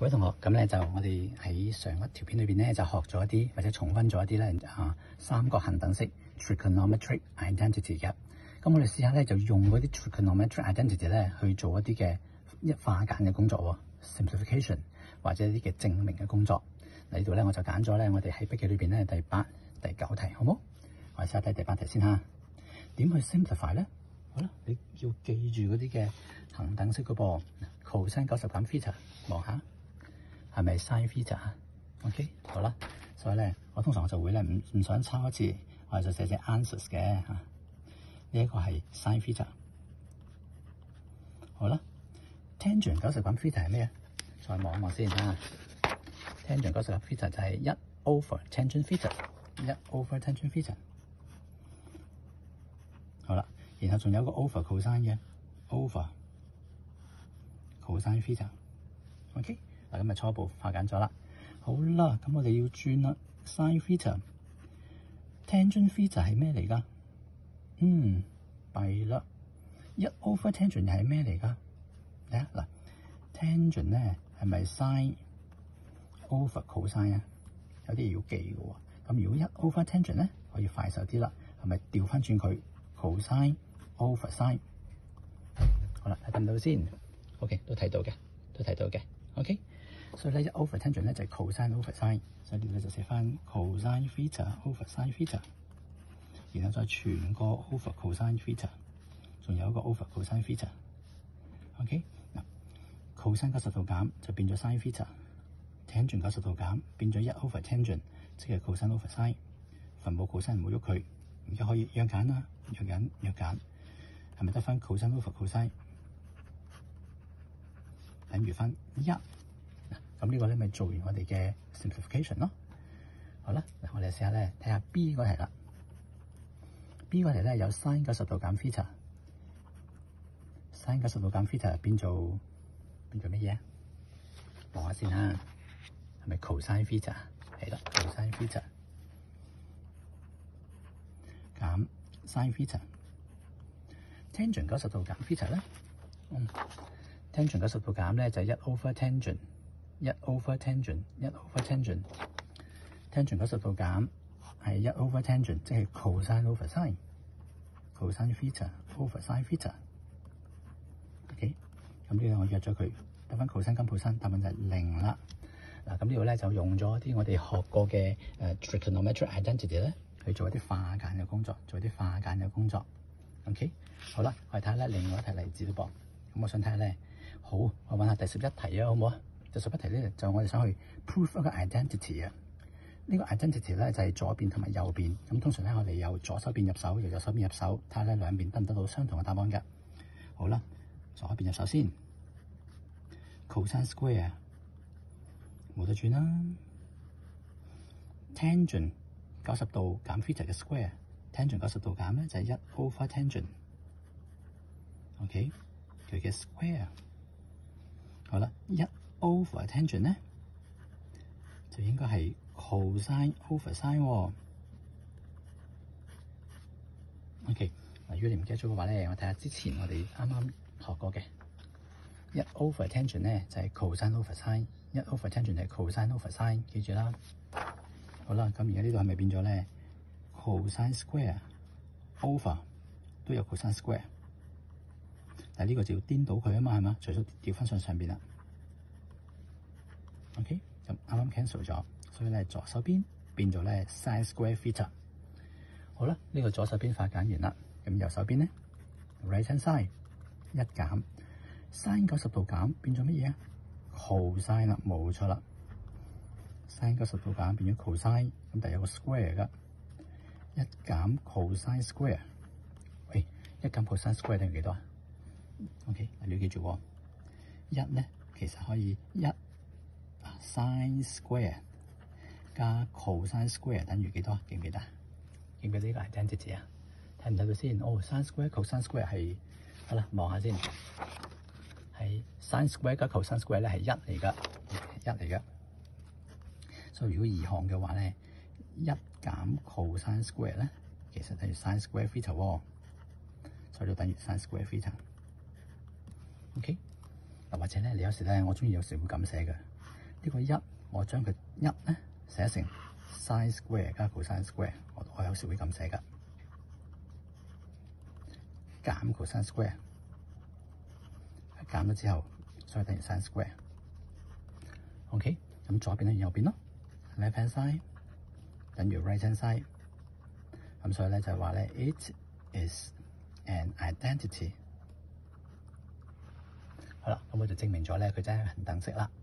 各位同學，咁咧就我哋喺上一條片裏邊咧就學咗一啲或者重溫咗一啲咧三角恒等式 trigonometric identity 嘅。咁我哋試下咧就用嗰啲 trigonometric identity 咧去做一啲嘅化簡嘅工作喎 ，simplification 或者一啲嘅證明嘅工作。嗱呢度咧我就揀咗咧我哋喺筆記裏邊咧第8、第9題，好冇？我哋試下睇第8題先嚇。點去 simplify 咧？好啦，你要記住嗰啲嘅恒等式嘅噃 ，cosine 90減 theta， 望下。係咪 sin theta 啊 ？OK， 好啦，所以咧，我通常就會咧唔想抄一次，我哋就寫 answers 嘅嚇。呢一個係 sin theta。好啦 ，tangent 90減 theta 係咩啊？再望一望先嚇。tangent 90減 theta 就係1 over tangent theta，1 over tangent theta。好啦，然後仲有個 over cosine 嘅 over cosine theta。OK。嗱，咁咪初步化簡咗啦。好啦，咁我哋要轉啦。sin theta、tangent theta 係咩嚟㗎？弊啦。1 over tangent 又係咩嚟㗎？睇下嗱 ，tangent 咧係咪 sin over cosine 啊？有啲嘢要記嘅喎。咁如果1 over tangent 咧，可以快手啲啦，係咪調翻轉佢 cosine over sin？ 好啦，睇到先。OK， 都睇到嘅，都睇到嘅。OK。所以咧，1 over tangent 咧就係 cosine over sin， 所以呢度就寫翻 cosine theta over sin theta， 然後再全個 over cosine theta， 仲有一個 over cosine theta。OK， 嗱 cosine 90度減就變咗 sin theta，tangent 90度減變咗1 over tangent， 即係 cosine over sin。分母 cosine 唔好喐佢，而家可以約揀啦，約揀，係咪得翻 cosine over cosine 等於翻1？咁呢個咧咪做完我哋嘅 simplification 咯。好啦，嗱我哋試下咧睇下 B 嗰題啦。B 嗰題咧有 sin 90度減 theta，sin 90度減 theta 變做乜嘢？望下先嚇，係咪 cosine theta？ 係啦 ，cosine theta 減 sin theta。tangent 90度減 theta 咧，tangent 90度減咧就係1 over tangent。1 over tangent，1 over tangent，tangent 90度減係1 over tangent， 即係 cosine over sin，cosine theta over sin theta。OK， 咁呢個我約咗佢，得翻 cosine 減 cosine，答案就係0啦。嗱，咁呢度咧就用咗啲我哋學過嘅trigonometric identity 咧，去做一啲化簡嘅工作，OK， 好啦，我哋睇下咧另外一題例子咯噃。咁我想睇下咧，好，我揾下第11題啊，好唔好啊？第11題咧就我哋想去 prove 一個 identity 啊。呢個 identity 咧就係左邊同埋右邊。咁通常咧我哋由左手邊入手，由右手邊入手，睇下咧兩邊得唔得到相同嘅答案㗎。好啦，左邊入手先 ，cosine square 冇得轉啦。tangent 90度減 theta 嘅 square，tangent 90度減咧就係1 over tangent。OK， 佢嘅 square。好啦，1 over tangent 咧就應該係 cosine over sin 喎。OK， 嗱，如果你唔記得咗嘅話咧，我睇下之前我哋啱啱學過嘅1 over tangent 咧就係 cosine over sin，1 over tangent 係 cosine over sin， 記住啦。好啦，咁而家呢度係咪變咗咧 cosine square over 都有 cosine square， 但係呢個就要顛倒佢啊嘛，係嘛？除咗調翻上邊啦。OK， 咁啱啱 cancel 咗，所以咧左手邊變咗咧 sin square theta。好啦，呢個左手邊化簡完啦，咁右手邊咧 right hand side 一減 sin 90度減變咗乜嘢啊 ？cosine 啦，冇錯啦 ，sin 90度減變咗 cosine， 咁但係有個 square 噶，一減 cosine square， 喂，一減 cosine square 等於幾多啊 ？OK， 你要記住喎，一咧其實可以1sin square 加 cosine square 等於幾多？記唔記得？記唔記得呢個 identity 啊？睇唔睇到先？哦 ，sin square cosine square 係，好啦，望下先，係 sin square 加 cosine square 咧係1嚟㗎，所以如果二項嘅話咧，1減 cosine square 咧，其實等於 sin square theta 喎，所以就等於 sin square theta。OK， 嗱或者咧，你有時咧，我中意有時會咁寫嘅。 呢個一，我將佢一咧寫成 sin square 加 cosine square， 我有時會咁寫㗎，減 cosine square， 減咗之後，所以等於 sin square。OK， 咁左邊等於右邊咯 ，left hand side 等於 right hand side。咁所以咧就係話咧 ，it is an identity。好啦，咁我就證明咗咧，佢真係恒等式啦。